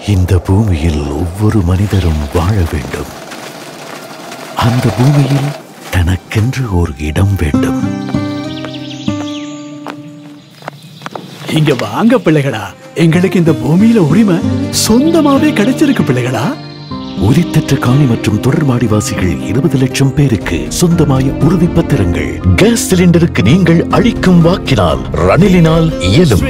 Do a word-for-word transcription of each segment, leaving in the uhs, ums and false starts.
இந்த பூமியில் ஒவ்வொரு மனிதரும் வாழ வேண்டும். அந்த பூமியில் தனக்கென்று ஒரு இடம் வேண்டும். இங்க வாங்க பிள்ளைகளா, எங்களுக்கு இந்த பூமியில உரிமை சொந்தமாவே கிடைச்சிருக்கு பிள்ளைகளா. உரித்தற்ற காணி மற்றும் தொடர்மாடிவாசிகள் இருபது லட்சம் பேருக்கு சொந்தமாய உறுதி பத்திரங்கள். கேஸ் சிலிண்டருக்கு நீங்கள் அளிக்கும் வாக்கினால் ரணிலினால் இயலும்.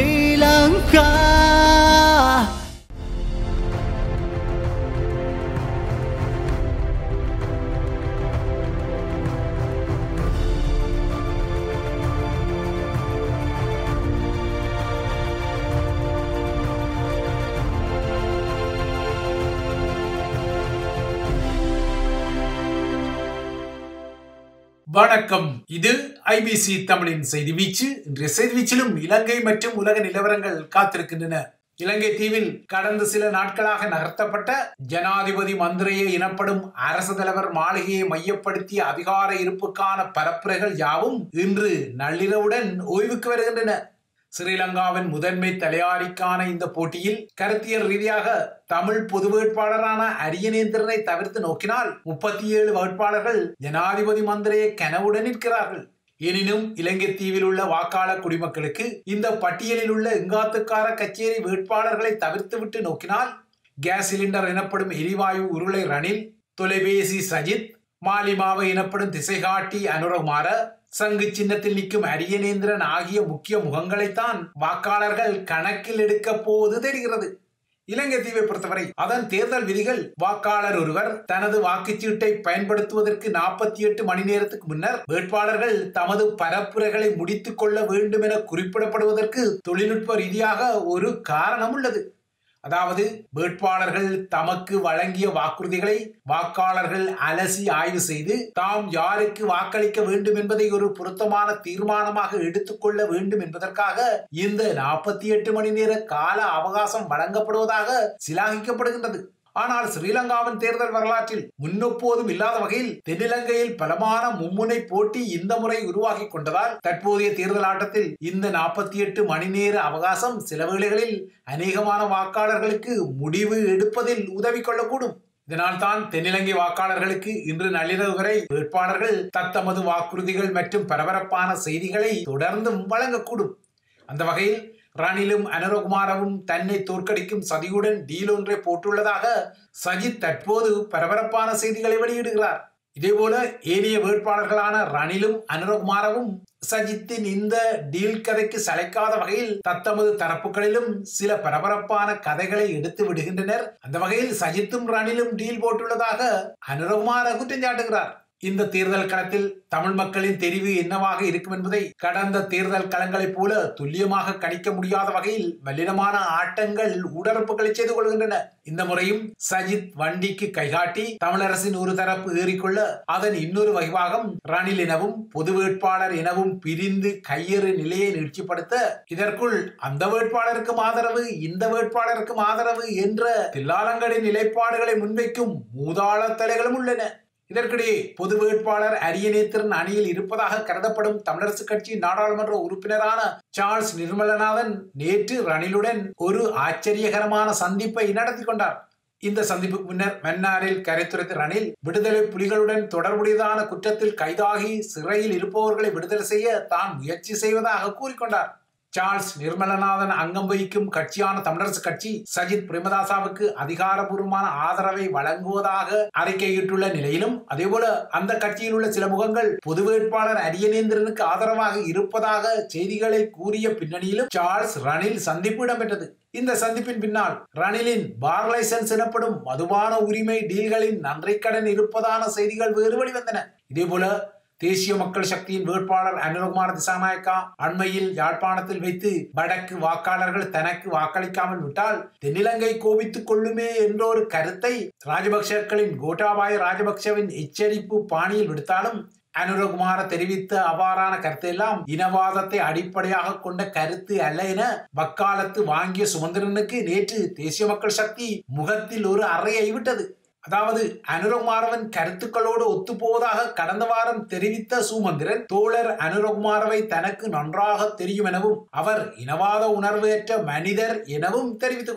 வணக்கம். இது ஐபிசி தமிழின் செய்தி வீச்சு. இன்றைய செய்தி வீச்சிலும் இலங்கை மற்றும் உலக நிலவரங்கள் காத்திருக்கின்றன. இலங்கை தீவில் கடந்த சில நாட்களாக நகர்த்தப்பட்ட ஜனாதிபதி மந்திரியை எனப்படும் அரசு தலைவர் மாளிகையை மையப்படுத்திய அதிகார இருப்புக்கான பரப்புரைகள் யாவும் இன்று நள்ளிரவுடன் ஓய்வுக்கு வருகின்றன. ஸ்ரீலங்காவின் முதன்மை தலையாரிக்கான இந்த போட்டியில் கருத்தியல் ரீதியாக தமிழ் பொது வேட்பாளரான அரியநேந்திரனை தவிர்த்து நோக்கினால் முப்பத்தி ஏழு வேட்பாளர்கள் ஜனாதிபதி மந்திரியை கனவுடன் நிற்கிறார்கள். எனினும் இலங்கை தீவில் உள்ள வாக்காளர் குடிமக்களுக்கு இந்த பட்டியலில் உள்ள எங்காத்துக்கார கச்சேரி வேட்பாளர்களை தவிர்த்துவிட்டு நோக்கினால் கேஸ் சிலிண்டர் எனப்படும் எரிவாயு உருளை ரணில், தொலைபேசி சஜித், மாலிமாவை எனப்படும் திசைகாட்டி அனுரகுமார, சங்கு சின்னத்தில் நிற்கும் அரியநேந்திரன் ஆகிய முக்கிய முகங்களைத்தான் வாக்காளர்கள் கணக்கில் எடுக்க போவது தெரிகிறது. இலங்கை தீவை பொறுத்தவரை அதன் தேர்தல் விதிகள் வாக்காளர் ஒருவர் தனது வாக்குச்சீட்டை பயன்படுத்துவதற்கு நாற்பத்தி எட்டு மணி நேரத்துக்கு முன்னர் வேட்பாளர்கள் தமது பரப்புரைகளை முடித்துக் கொள்ள வேண்டும் என குறிப்பிடப்படுவதற்கு தொழில்நுட்ப ரீதியாக ஒரு காரணம் உள்ளது. அதாவது வேட்பாளர்கள் தமக்கு வழங்கிய வாக்குறுதிகளை வாக்காளர்கள் அலசி ஆய்வு செய்து தாம் யாருக்கு வாக்களிக்க வேண்டும் என்பதை ஒரு பொருத்தமான தீர்மானமாக எடுத்துக்கொள்ள வேண்டும் என்பதற்காக இந்த நாற்பத்தி எட்டு மணி நேர கால அவகாசம் வழங்கப்படுவதாக சிலாகிக்கப்படுகின்றது. ஆனால் ஸ்ரீலங்காவின் தேர்தல் வரலாற்றில் முன்னெப்போதும் இல்லாத வகையில் தென்னிலங்கையில் பலமான மும்முனை போட்டி இந்த முறை உருவாகி கொண்டதால் தற்போதைய தேர்தல் ஆட்டத்தில் இந்த நாற்பத்தி எட்டு மணி நேர அவகாசம் சில வேளைகளில் அநேகமான வாக்காளர்களுக்கு முடிவு எடுப்பதில் உதவி கொள்ளக்கூடும். இதனால் தான் தென்னிலங்கை வாக்காளர்களுக்கு இன்று நள்ளிரவு வரை வேட்பாளர்கள் தத்தமது வாக்குறுதிகள் மற்றும் பரபரப்பான செய்திகளை தொடர்ந்தும் வழங்கக்கூடும். அந்த வகையில் ரணிலும் அனுரகுமாரவும் தன்னை தோற்கடிக்கும் சதியுடன் டீல் ஒன்றை போட்டுள்ளதாக சஜித் தற்போது பரபரப்பான செய்திகளை வெளியிடுகிறார். இதேபோல ஏனைய வேட்பாளர்களான ரணிலும் அனுரகுமாரவும் சஜித்தின் இந்த டீல் கதைக்கு சளைக்காத வகையில் தத்தமது தரப்புகளிலும் சில பரபரப்பான கதைகளை எடுத்து விடுகின்றனர். அந்த வகையில் சஜித்தும் ரணிலும் டீல் போட்டுள்ளதாக அனுரகுமார குற்றம் சாட்டுகிறார். இந்த தேர்தல் களத்தில் தமிழ் மக்களின் தெரிவு என்னவாக இருக்கும் என்பதை கடந்த தேர்தல் களங்களைப் போல துல்லியமாக கணிக்க முடியாத வகையில் வல்லினமான ஆட்டங்கள் உடற்புகளை செய்து கொள்கின்றன. இந்த முறையும் சஜித் வண்டிக்கு கைகாட்டி தமிழரசின் ஒரு தரப்பு ஏறிக்கொள்ள அதன் இன்னொரு வகைவாகம் ரணில் எனவும் பொது வேட்பாளர் எனவும் பிரிந்து கையெறு நிலையை நீட்சிப்படுத்த இதற்குள் அந்த வேட்பாளருக்கும் ஆதரவு இந்த வேட்பாளருக்கும் ஆதரவு என்ற தில்லாலங்கடின் நிலைப்பாடுகளை முன்வைக்கும் மூதாள தலைகளும் உள்ளன. இதற்கிடையே பொது வேட்பாளர் அரியநேந்திரன் அணியில் இருப்பதாக கருதப்படும் தமிழரசு கட்சி நாடாளுமன்ற உறுப்பினரான சார்ல்ஸ் நிர்மலநாதன் நேற்று ரணிலுடன் ஒரு ஆச்சரியகரமான சந்திப்பை நடத்தி கொண்டார். இந்த சந்திப்புக்கு முன்னர் மன்னாரில் கரைத்துரைத்த ரணில் விடுதலை புலிகளுடன் தொடர்புடையதான குற்றத்தில் கைதாகி சிறையில் இருப்பவர்களை விடுதலை செய்ய தான் முயற்சி செய்வதாக கூறிக்கொண்டார். சார்ல்ஸ் நிர்மலநாதன் அங்கம் வகிக்கும் கட்சியான தமிழரசு கட்சி சஜித் பிரேமதாசவுக்கு அதிகாரபூர்வமான ஆதரவை வழங்குவதாக அறிக்கையிட்டுள்ள நிலையிலும் அதேபோல அந்த கட்சியில் உள்ள சில முகங்கள் பொது வேட்பாளர் அரியநேந்திரனுக்கு ஆதரவாக இருப்பதாக செய்திகளை கூறிய பின்னணியிலும் சார்ல்ஸ் ரணில் சந்திப்பு இடம்பெற்றது. இந்த சந்திப்பின் பின்னால் ரணிலின் பார் லைசன்ஸ் எனப்படும் மதுபான உரிமை டீல்களின் நன்றிக்கடன் இருப்பதான செய்திகள் வேறு வெளிவந்தன. இதேபோல தேசிய மக்கள் சக்தியின் வேட்பாளர் அனுரகுமார திசாநாயக்கா அண்மையில் யாழ்ப்பாணத்தில் வைத்து வடக்கு வாக்காளர்கள் தனக்கு வாக்களிக்காமல் விட்டால் தென்னிலங்கை கோபித்துக் கொள்ளுமே என்ற ஒரு கருத்தை ராஜபக்சர்களின் கோட்டாபாய ராஜபக்சவின் எச்சரிப்பு பாணியில் விடுத்தாலும் அனுரகுமார தெரிவித்த அவ்வாறான கருத்து எல்லாம் இனவாதத்தை அடிப்படையாக கொண்ட கருத்து அல்ல என வக்காலத்து வாங்கிய சுமந்திரனுக்கு நேற்று தேசிய மக்கள் சக்தி முகத்தில் ஒரு அறையை விட்டது. அதாவது அனுரகுமாரவின் கருத்துக்களோடு ஒத்துப்போவதாக கடந்த வாரம் தெரிவித்த சுமந்திரன் தோழர் அனுரகுமாரவை தனக்கு நன்றாக தெரியும் எனவும் அவர் இனவாத உணர்வு ஏற்ற மனிதர் எனவும் தெரிவித்துக் கொண்டார்.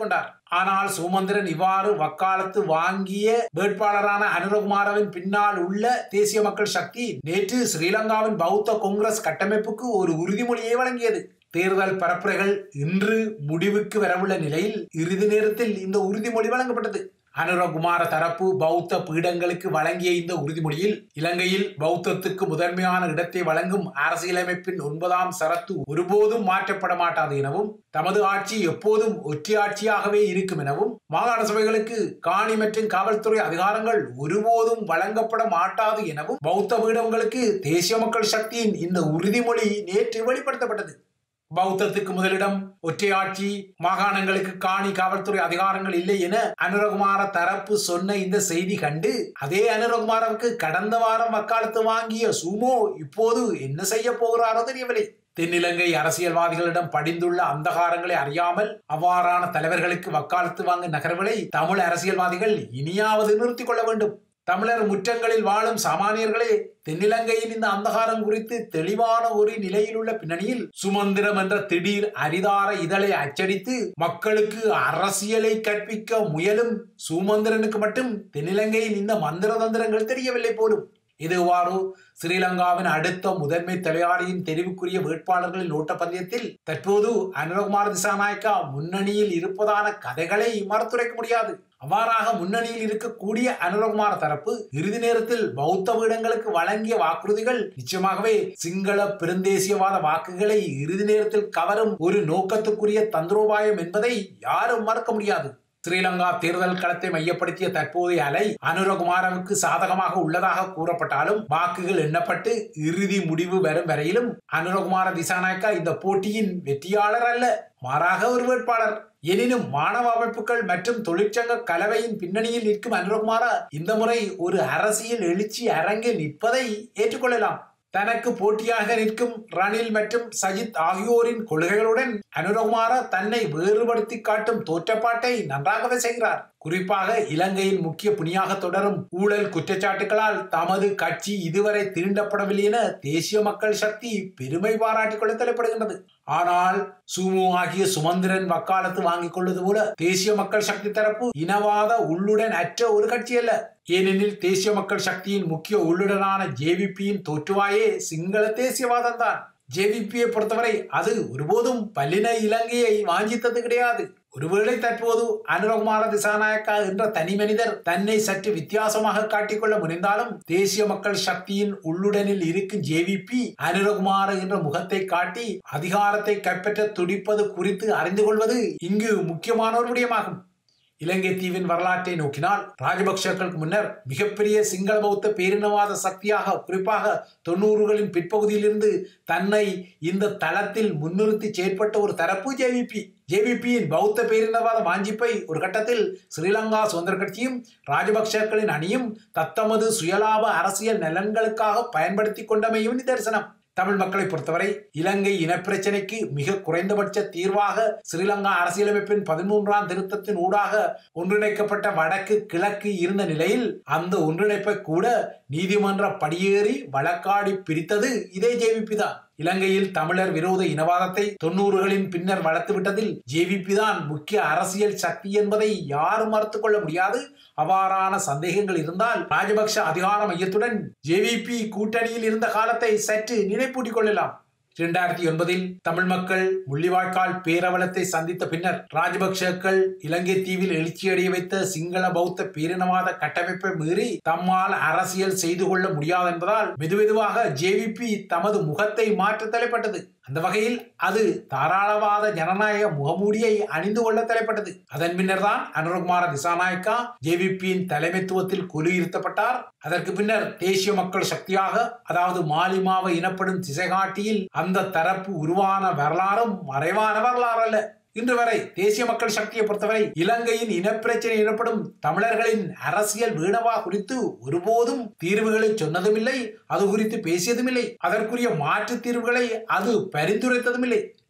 ஆனால் சுமந்திரன் இவ்வாறு வக்காலத்து வாங்கிய வேட்பாளரான அனுரகுமாரவின் பின்னால் உள்ள தேசிய மக்கள் சக்தி நேற்று ஸ்ரீலங்காவின் பௌத்த காங்கிரஸ் கட்டமைப்புக்கு ஒரு உறுதிமொழியை வழங்கியது. தேர்தல் பரப்புரைகள் இன்று முடிவுக்கு வரவுள்ள நிலையில் இறுதி நேரத்தில் இந்த உறுதிமொழி வழங்கப்பட்டது. அனுரகுமார தரப்பு பௌத்த பீடங்களுக்கு வழங்கிய இந்த உறுதிமொழியில் இலங்கையில் பௌத்தத்துக்கு முதன்மையான இடத்தை வழங்கும் அரசியலமைப்பின் ஒன்பதாம் சரத்து ஒருபோதும் மாற்றப்பட மாட்டாது எனவும், தமது ஆட்சி எப்போதும் ஒற்றையாட்சியாகவே இருக்கும் எனவும், மாகாண சபைகளுக்கு காணி மற்றும் காவல்துறை அதிகாரங்கள் ஒருபோதும் வழங்கப்பட மாட்டாது எனவும் பௌத்த பீடங்களுக்கு தேசிய மக்கள் சக்தியின் இந்த உறுதிமொழி நேற்று வெளிப்படுத்தப்பட்டது. பௌத்தத்துக்கு முதலிடம், ஒற்றையாட்சி, மாகாணங்களுக்கு காணி காவல்துறை அதிகாரங்கள் இல்லை என அனுரகுமார தரப்பு சொன்ன இந்த செய்தி கண்டு அதே அனுரகுமாரவுக்கு கடந்த வாரம் வக்காலத்து வாங்கிய சுமோ இப்போது என்ன செய்ய போகிறாரோ தெரியவில்லை. தென்னிலங்கை அரசியல்வாதிகளிடம் படிந்துள்ள அந்தகாரங்களை அறியாமல் அவ்வாறான தலைவர்களுக்கு வக்காலத்து வாங்க நகர்வுகளை தமிழ் அரசியல்வாதிகள் இனியாவது நிறுத்திக் கொள்ள வேண்டும். தமிழர் முற்றங்களில் வாழும் சாமானியர்களே தென்னிலங்கையின் இந்த அந்தகாரம் குறித்து தெளிவான ஒரு நிலையில் உள்ள பின்னணியில் சுமந்திரம் என்ற திடீர் அரிதார இதழை அச்சடித்து மக்களுக்கு அரசியலை கற்பிக்க முயலும் சுமந்திரனுக்கு மட்டும் தென்னிலங்கையின் இந்த மந்திர தந்திரங்கள் தெரியவில்லை போலும். இதுவாறு ஸ்ரீலங்காவின் அடுத்த முதன்மை தலையாரியின் தெரிவுக்குரிய வேட்பாளர்களின் ஓட்டப்பந்தயத்தில் தற்போது அனுரகுமார திசாநாயக்கா முன்னணியில் இருப்பதான கதைகளை மறுத்துரைக்க முடியாது. அவ்வாறாக முன்னணியில் இருக்கக்கூடிய அனுரகுமார தரப்பு இறுதி நேரத்தில் பௌத்த பீடங்களுக்கு வழங்கிய வாக்குறுதிகள் நிச்சயமாகவே சிங்கள பெருந்தேசியவாத வாக்குகளை இறுதி நேரத்தில் கவரும் ஒரு நோக்கத்துக்குரிய தந்திரோபாயம் என்பதை யாரும் மறக்க முடியாது. ஸ்ரீலங்கா தேர்தல் களத்தை மையப்படுத்திய தற்போதைய அலை அனுரகுமாரவுக்கு சாதகமாக உள்ளதாக கூறப்பட்டாலும் வாக்குகள் எண்ணப்பட்டு இறுதி முடிவு வரும் வரையிலும் அனுரகுமார திசாநாயக்கா இந்த போட்டியின் வெற்றியாளர் அல்ல, மாறாக ஒரு வேட்பாளர். எனினும் மாணவ அமைப்புகள் மற்றும் தொழிற்சங்க கலவையின் பின்னணியில் நிற்கும் அனுரகுமாரா இந்த முறை ஒரு அரசியல் எழுச்சி அரங்கில் நிற்பதை ஏற்றுக்கொள்ளலாம். தனக்கு போட்டியாக நிற்கும் ரணில் மற்றும் சஜித் ஆகியோரின் கொள்கைகளுடன் அனுரகுமாரா தன்னை வேறுபடுத்தி காட்டும் தோற்றப்பாட்டை நன்றாகவே செய்கிறார். குறிப்பாக இலங்கையின் முக்கிய புனியாக தொடரும் ஊழல் குற்றச்சாட்டுகளால் தமது கட்சி இதுவரை தீண்டப்படவில்லை என தேசிய மக்கள் சக்தி பெருமை பாராட்டிக் கொள்ள தலைப்படுகின்றது. ஆனால் சுமு ஆகிய சுமந்திரன் வக்காலத்து வாங்கிக் கொள்வது போல தேசிய மக்கள் சக்தி தரப்பு இனவாத உள்ளுடன் அற்ற ஒரு கட்சி அல்ல. ஏனெனில் தேசிய மக்கள் சக்தியின் முக்கிய உள்ளுடனான ஜேவிபியின் தோற்றுவாயே சிங்கள தேசியவாதம் தான். ஜேவிபியை பொறுத்தவரை அது ஒருபோதும் பல்லின இலங்கையை வாஞ்சித்தது கிடையாது. ஒருவேளை தற்போது அனுரகுமார திசாநாயக்கா என்ற தனி மனிதர் தன்னை சற்று வித்தியாசமாக காட்டிக்கொள்ள முனைந்தாலும் தேசிய மக்கள் சக்தியின் உள்ளுடனில் இருக்கும் ஜேவிபி அனுரகுமார என்ற முகத்தை காட்டி அதிகாரத்தை கைப்பற்ற துடிப்பது குறித்து அறிந்து கொள்வது இங்கு முக்கியமான ஒரு விடயமாகும். இலங்கை தீவின் வரலாற்றை நோக்கினால் ராஜபக்சர்களுக்கு முன்னர் மிகப்பெரிய சிங்கள பௌத்த பேரினவாத சக்தியாக குறிப்பாக தொண்ணூறுகளின் பிற்பகுதியிலிருந்து தன்னை இந்த தளத்தில் முன்னிறுத்தி செயற்பட்ட ஒரு தரப்பு ஜேவிபி. ஜேவிபியின் பௌத்த பேரினவாத வாஞ்சிப்பை ஒரு கட்டத்தில் ஸ்ரீலங்கா சுதந்திர கட்சியும் ராஜபக்சர்களின் அணியும் தத்தமது சுயலாப அரசியல் நலன்களுக்காக பயன்படுத்தி கொண்டமையும் நிதர்சனம். தமிழ் மக்களை பொறுத்தவரை இலங்கை இனப்பிரச்சனைக்கு மிக குறைந்தபட்ச தீர்வாக ஸ்ரீலங்கா அரசியலமைப்பின் பதிமூன்றாம் திருத்தத்தின் ஊடாக ஒன்றிணைக்கப்பட்ட வடக்கு கிழக்கு இருந்த நிலையில் அந்த ஒன்றிணைப்பை கூட நீதிமன்ற படியேறி வழக்காடி பிரித்தது இதே ஜேவிபி தான். இலங்கையில் தமிழர் விரோத இனவாதத்தை தொண்ணூறுகளின் பின்னர் வளர்த்துவிட்டதில் ஜேவிபி தான் முக்கிய அரசியல் சக்தி என்பதை யாரும் மறுத்துக் கொள்ள முடியாது. அவ்வாறான சந்தேகங்கள் இருந்தால் ராஜபக்ஷ அதிகார மையத்துடன் ஜேவிபி கூட்டணியில் இருந்த காலத்தை சற்று நினைப்பூட்டிக் கொள்ளலாம். இரண்டாயிரத்தி ஒன்பதில் தமிழ் மக்கள் முள்ளிவாய்க்கால் பேரவலத்தை சந்தித்த பின்னர் ராஜபக்சர்கள் இலங்கை தீவில் எழுச்சியடைய வைத்த சிங்கள பௌத்த பேரினவாத கட்டமைப்பை மீறி தம்மால் அரசியல் செய்து கொள்ள முடியாது என்பதால் மெதுமெதுவாக ஜேவிபி தமது முகத்தை மாற்ற தலைப்பட்டது. அந்த வகையில் அது தாராளவாத ஜனநாயக முகமூடியை அணிந்து கொள்ள தலைப்பட்டது. அதன் பின்னர் தான் அனுரகுமார திசாநாயக்கா ஜேவிபியின் தலைமைத்துவத்தில் குழுயிருத்தப்பட்டார். அதற்கு பின்னர் தேசிய மக்கள் சக்தியாக, அதாவது மாலிமாவ இனப்படும் திசைகாட்டியில் அந்த தரப்பு உருவான வரலாறும் மறைவான வரலாறு அல்ல. இன்று வரை தேசிய மக்கள் சக்தியை பொறுத்தவரை இலங்கையின் இனப்பிரச்சனை எனப்படும் தமிழர்களின் அரசியல் வீணவா குறித்து ஒருபோதும் தீர்வுகளை சொன்னதும் இல்லை, அது குறித்து பேசியதும் இல்லை, அதற்குரிய மாற்று தீர்வுகளை அது பரிந்துரைத்ததும் இல்லை.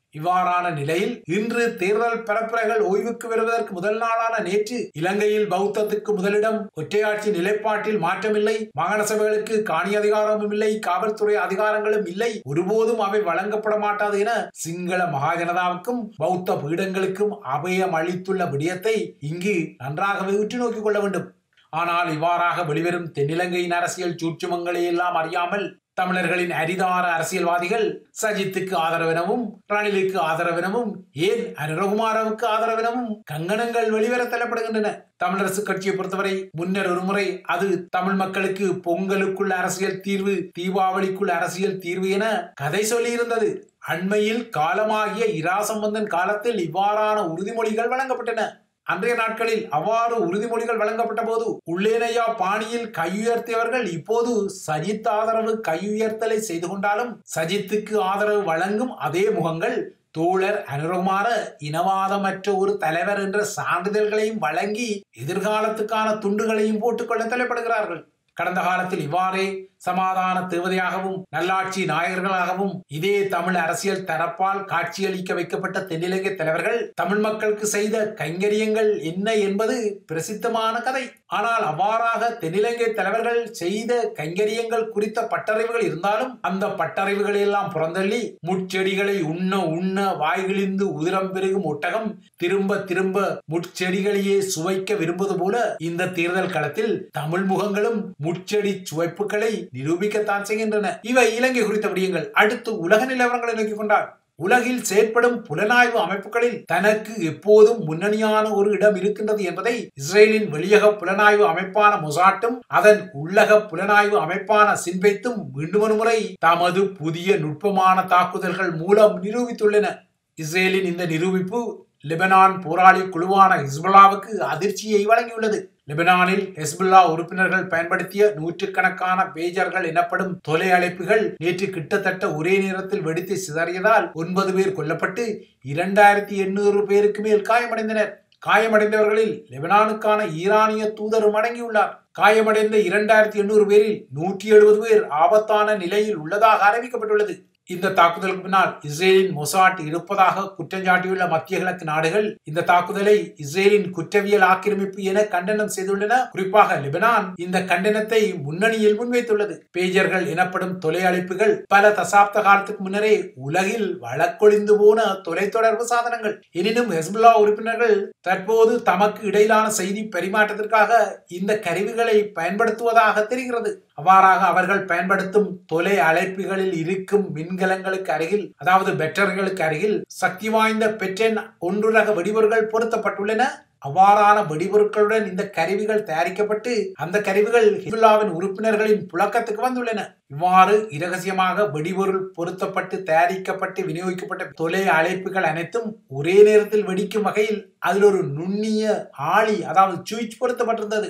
இவ்வாறான நிலையில் இன்று தேர்தல் பரப்புரைகள் ஓய்வுக்கு வருவதற்கு முதல் நாளான நேற்று இலங்கையில் பௌத்தத்துக்கு முதலிடம், ஒற்றையாட்சி நிலைப்பாட்டில் மாற்றமில்லை, மாகாண சபைகளுக்கு காணி அதிகாரமும் இல்லை, காவல்துறை அதிகாரங்களும் இல்லை, ஒருபோதும் அவை வழங்கப்பட மாட்டாது என சிங்கள மகாஜனதாவுக்கும் பௌத்த பீடங்களுக்கும் அபயம் அளித்துள்ள விடயத்தை இங்கு நன்றாகவே உற்று நோக்கிக் கொள்ள வேண்டும். ஆனால் இவ்வாறாக வெளிவரும் தென்னிலங்கையின் அரசியல் சூட்சுமங்களை எல்லாம் அறியாமல் தமிழர்களின் அரிதார அரசியல்வாதிகள் சஜித்துக்கு ஆதரவெனவும், ரணிலுக்கு ஆதரவெனவும், ஏன் அனுரகுமாரவுக்கு ஆதரவெனவும் கங்கணங்கள் வெளிவர தள்ளப்படுகின்றன. தமிழரசு கட்சியை பொறுத்தவரை முன்னர் ஒருமுறை அது தமிழ் மக்களுக்கு பொங்கலுக்குள்ள அரசியல் தீர்வு, தீபாவளிக்குள்ள அரசியல் தீர்வு என கதை சொல்லி இருந்தது. அண்மையில் காலமாகிய இராசம்பந்தன் காலத்தில் இவ்வாறான உறுதிமொழிகள் வழங்கப்பட்டன. அன்றைய நாட்களில் அவ்வாறு உறுதிமொழிகள் வழங்கப்பட்ட போது உள்ளேனையா பாணியில் கையுயர்த்தியவர்கள் இப்போது சஜித் ஆதரவு கையுயர்த்தலை செய்து கொண்டாலும் சஜித்துக்கு ஆதரவு வழங்கும் அதே முகங்கள் தோழர் அனுரகுமார இனவாதமற்ற ஒரு தலைவர் என்ற சான்றிதழ்களையும் வழங்கி எதிர்காலத்துக்கான துண்டுகளையும் போட்டுக்கொள்ள தலைப்படுகிறார்கள். கடந்த காலத்தில் இவ்வாறே சமாதான தேவதையாகவும் நல்லாட்சி நாயகர்களாகவும் இதே தமிழ் அரசியல் தரப்பால் காட்சியளிக்க வைக்கப்பட்ட தென்னிலங்கை தலைவர்கள் தமிழ் மக்களுக்கு செய்த கைங்கரியங்கள் என்ன என்பது பிரசித்தமான கதை. ஆனால் அவ்வாறாக தென்னிலங்கை தலைவர்கள் செய்த கைங்கரியங்கள் குறித்த பட்டறிவுகள் இருந்தாலும் அந்த பட்டறிவுகளை எல்லாம் புறந்தள்ளி முட்செடிகளை உண்ண உண்ண வாய்கிழிந்து உதிரம் பெருகும் ஒட்டகம் திரும்ப திரும்ப முட்செடிகளையே சுவைக்க விரும்புவது போல இந்த தேர்தல் களத்தில் தமிழ் முகங்களும் முட்செடி சுவைப்புகளை நிரூபிக்கத்தான் செய்கின்றன. இவை இலங்கை குறித்த விடயங்கள். அடுத்து உலக நிலவரங்களை நோக்கிக் கொண்டார். உலகில் செயற்படும் புலனாய்வு அமைப்புகளில் தனக்கு எப்போதும் முன்னணியான ஒரு இடம் இருக்கின்றது என்பதை இஸ்ரேலின் வெளியக புலனாய்வு அமைப்பான மொசாட்டும் அதன் உள்ளக புலனாய்வு அமைப்பான சின்பெத்தும் மீண்டும் ஒரு முறை தமது புதிய நுட்பமான தாக்குதல்கள் மூலம் நிரூபித்துள்ளன. இஸ்ரேலின் இந்த நிரூபிப்பு லெபனான் போராளி குழுவான ஹிஸ்புல்லாவுக்கு அதிர்ச்சியை வழங்கியுள்ளது. லெபனானில் ஹெஸ்புல்லா உறுப்பினர்கள் பயன்படுத்திய நூற்றுக்கணக்கான பேஜர்கள் எனப்படும் தொலை அழைப்புகள் நேற்று கிட்டத்தட்ட ஒரே நேரத்தில் வெடித்து சிதறியதால் ஒன்பது பேர் கொல்லப்பட்டு இரண்டாயிரத்தி எண்ணூறு பேருக்கு மேல் காயமடைந்தனர். காயமடைந்தவர்களில் லெபனானுக்கான ஈரானிய தூதரும் அடங்கியுள்ளார். காயமடைந்த இரண்டாயிரத்தி எண்ணூறு பேரில் நூற்றி எழுபது பேர் ஆபத்தான நிலையில் உள்ளதாக அறிவிக்கப்பட்டுள்ளது. இந்த தாக்குதலுக்கு பின்னால் இஸ்ரேலின் மொசாட் இருப்பதாக குற்றஞ்சாட்டியுள்ள மத்திய கிழக்கு நாடுகள் இந்த தாக்குதலை இஸ்ரேலின் குற்றவியல் ஆக்கிரமிப்பு என கண்டனம் செய்துள்ளன. குறிப்பாக லெபனான் இந்த கண்டனத்தை முன்னணியில் முன்வைத்துள்ளது. பேஜர்கள் எனப்படும் தொலை அழைப்புகள் பல தசாப்த காலத்துக்கு முன்னரே உலகில் வழக்கொழிந்து போன தொலைத்தொடர்பு சாதனங்கள். எனினும் ஹெஸ்புல்லா உறுப்பினர்கள் தற்போது தமக்கு இடையிலான செய்தி பரிமாற்றத்திற்காக இந்த கருவிகளை பயன்படுத்துவதாக தெரிகிறது. அவ்வாறாக அவர்கள் பயன்படுத்தும் தொலை அழைப்புகளில் இருக்கும் மின்கலங்களுக்கு அருகில், அதாவது பேட்டரிகளுக்கு அருகில் சக்தி வாய்ந்த பெட்ரென் ஒன்று ரக வெடிபொருட்கள் பொருத்தப்பட்டுள்ளன. அவ்வாறான வெடிபொருட்களுடன் இந்த கருவிகள் தயாரிக்கப்பட்டு அந்த கருவிகள் ஹிஸ்புல்லாவின் உறுப்பினர்களின் புழக்கத்துக்கு வந்துள்ளன. இவ்வாறு இரகசியமாக வெடிபொருள் பொருத்தப்பட்டு தயாரிக்கப்பட்டு விநியோகிக்கப்பட்ட தொலை அழைப்புகள் அனைத்தும் ஒரே நேரத்தில் வெடிக்கும் வகையில் அதில் ஒரு நுண்ணிய ஆளி, அதாவது சுவிட்ச் பொருத்தப்பட்டிருந்தது.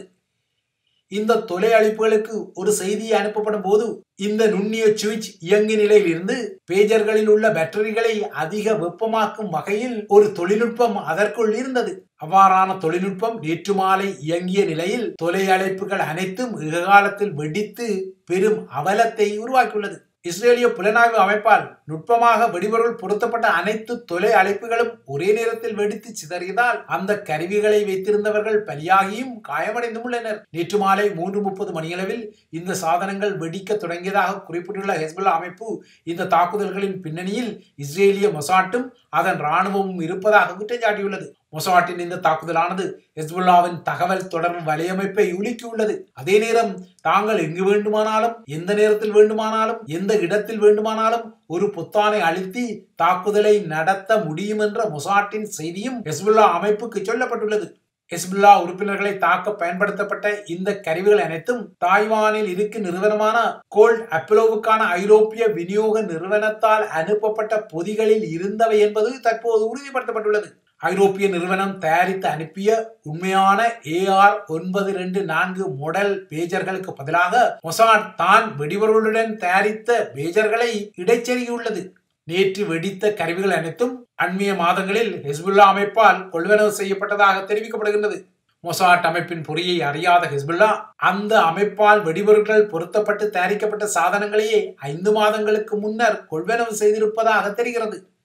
இந்த தொலை அழைப்புகளுக்கு ஒரு செய்தி அனுப்பப்படும் போது இந்த நுண்ணிய சுவிட்ச் இயங்கு நிலையில் இருந்து பேஜர்களில் உள்ள பேட்டரிகளை அதிக வெப்பமாக்கும் வகையில் ஒரு தொழில்நுட்பம் அதற்குள் இருந்தது. அவ்வாறான தொழில்நுட்பம் நேற்று மாலை இயங்கிய நிலையில் தொலை அழைப்புகள் அனைத்தும் எதிர்காலத்தில் வெடித்து பெரும் அவலத்தை உருவாக்கியுள்ளது. இஸ்ரேலிய புலனாய்வு அமைப்பால் நுட்பமாக வெடிபொருள் பொருத்தப்பட்ட அனைத்து தொலை அழைப்புகளும் ஒரே நேரத்தில் வெடித்து சிதறியதால் அந்த கருவிகளை வைத்திருந்தவர்கள் பலியாகியும் காயமடைந்தும் உள்ளனர். நேற்று மாலை மூன்று முப்பது மணியளவில் இந்த சாதனங்கள் வெடிக்க தொடங்கியதாக குறிப்பிட்டுள்ள ஹெஸ்புல்லா அமைப்பு இந்த தாக்குதல்களின் பின்னணியில் இஸ்ரேலிய மொசாட்டும் அதன் இராணுவமும் இருப்பதாக குற்றம் சாட்டியுள்ளது. மொசாட்டின் இந்த தாக்குதலானது ஹெஸ்புல்லாவின் தகவல் தொடர்பு வலையமைப்பை உலுக்கியுள்ளது. அதே நேரம் தாங்கள் எங்கு வேண்டுமானாலும் எந்த நேரத்தில் வேண்டுமானாலும் எந்த இடத்தில் வேண்டுமானாலும் ஒரு பொத்தானை அழுத்தி தாக்குதலை நடத்த முடியும் என்ற மொசாட்டின் செய்தியும் ஹெஸ்புல்லா அமைப்புக்கு சொல்லப்பட்டுள்ளது. ஹெஸ்புல்லா உறுப்பினர்களை தாக்க பயன்படுத்தப்பட்ட இந்த கருவிகள் அனைத்தும் தாய்வானில் இருக்கும் நிறுவனமான கோல்ட் அப்பலோவுக்கான ஐரோப்பிய விநியோக நிறுவனத்தால் அனுப்பப்பட்ட பொதிகளில் இருந்தவை என்பது தற்போது உறுதிப்படுத்தப்பட்டுள்ளது. ஐரோப்பிய நிறுவனம் தயாரித்து அனுப்பிய உண்மையான ஏ ஆர் ஒன்பது இரண்டு நான்கு மாடல் பேஜர்களுக்கு பதிலாக மொசாட் தான் வெடிபொருளுடன் தயாரித்த பேஜர்களை இடைச்செருகியுள்ளது. நேற்று வெடித்த கருவிகள் அனைத்தும் அண்மைய மாதங்களில் ஹெஸ்புல்லா அமைப்பால் கொள்வனவு செய்யப்பட்டதாக தெரிவிக்கப்படுகின்றது. மொசாட் அமைப்பின் பொறியை அறியாத ஹெஸ்புல்லா அந்த அமைப்பால் வெடிபொருட்கள் பொருத்தப்பட்டு தயாரிக்கப்பட்ட சாதனங்களையே ஐந்து மாதங்களுக்கு முன்னர் கொள்வனவு செய்திருப்பதாக தெரிகிறது.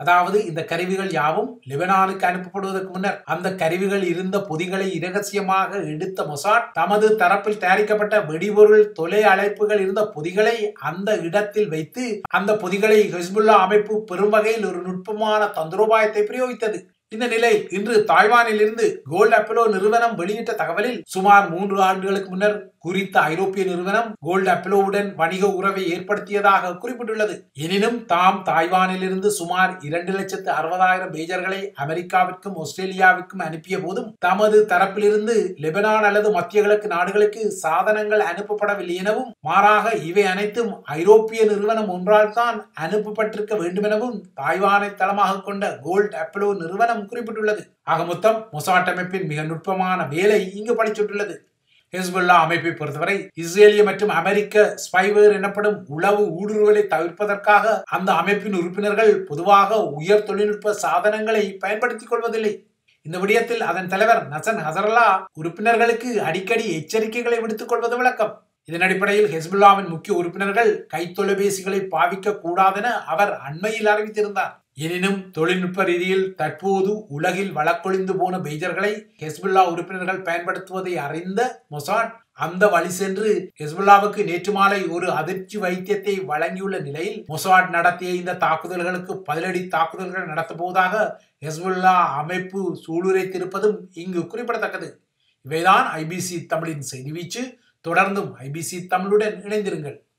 அதாவது இந்த கருவிகள் யாவும் லெபனானுக்கு அனுப்பப்படுவதற்கு முன்னர் அந்த கருவிகள் இருந்த பொதிகளை இரகசியமாக எடுத்த மொசாட் தமது தரப்பில் தயாரிக்கப்பட்ட வெடிபொருள் தொலை அழைப்புகள் இருந்த பொதிகளை அந்த இடத்தில் வைத்து அந்த பொதிகளை ஹிஸ்புல்லா அமைப்பு பெரும் வகையில் ஒரு நுட்பமான தந்திரோபாயத்தை பிரயோகித்தது. இந்த நிலை இன்று தாய்வானில் இருந்து கோல்ட் அப்பலோ நிறுவனம் வெளியிட்ட தகவலில் சுமார் மூன்று ஆண்டுகளுக்கு முன்னர் குறித்த ஐரோப்பிய நிறுவனம் கோல்ட் அப்பலோவுடன் வணிக உறவை ஏற்படுத்தியதாக குறிப்பிட்டுள்ளது. எனினும் தாம் தாய்வானில் இருந்து சுமார் இரண்டு லட்சத்து அறுபதாயிரம் பேஜர்களை அமெரிக்காவிற்கும் ஆஸ்திரேலியாவிற்கும் அனுப்பிய போதும் தமது தரப்பிலிருந்து லெபனான் அல்லது மத்திய கிழக்கு நாடுகளுக்கு சாதனங்கள் அனுப்பப்படவில்லை எனவும் மாறாக இவை அனைத்தும் ஐரோப்பிய நிறுவனம் ஒன்றால் தான் அனுப்பப்பட்டிருக்க வேண்டும் எனவும் தாய்வானை தளமாக கொண்ட கோல்ட் அப்பலோ நிறுவனம் குறிப்பிட்டுள்ளது. ஆக மொத்தம் மொசாட் அமைப்பின் மிக நுட்பமான வேலை இங்கு பழிச்சுட்டுள்ளது. ஹிஸ்புல்லா அமைப்பை பொறுத்தவரை இஸ்ரேலிய மற்றும் அமெரிக்க ஸ்பைவேர் எனப்படும் உளவு ஊடுருவலை தவிர்ப்பதற்காக அந்த அமைப்பின் உறுப்பினர்கள் பொதுவாக உயர் தொழில்நுட்ப சாதனங்களை பயன்படுத்திக் கொள்வதில்லை. இந்த விடயத்தில் அதன் தலைவர் நசன் ஹசரல்லா உறுப்பினர்களுக்கு அடிக்கடி எச்சரிக்கைகளை விடுத்துக் கொள்வது வழக்கம். இதன் அடிப்படையில் ஹிஸ்புல்லாவின் முக்கிய உறுப்பினர்கள் கைத்தொலைபேசிகளை பாவிக்க கூடாதென அவர் அண்மையில் அறிவித்திருந்தார். எனினும் தொழில்நுட்ப ரீதியில் தற்போது உலகில் வழக்கொழிந்து போன பேஜர்களை ஹிஸ்புல்லா உறுப்பினர்கள் பயன்படுத்துவதை அறிந்த மொசாட் அந்த வழி சென்று ஹிஸ்புல்லாவுக்கு நேற்று மாலை ஒரு அதிர்ச்சி வைத்தியத்தை வழங்கியுள்ள நிலையில் மொசாட் நடத்திய இந்த தாக்குதல்களுக்கு பதிலடி தாக்குதல்கள் நடத்தப்போவதாக ஹிஸ்புல்லா அமைப்பு சூளுரைத்திருப்பதும் இங்கு குறிப்பிடத்தக்கது. இவைதான் ஐபிசி தமிழின் செய்தி வீச்சு. தொடர்ந்தும் ஐபிசி தமிழுடன் இணைந்திருங்கள்.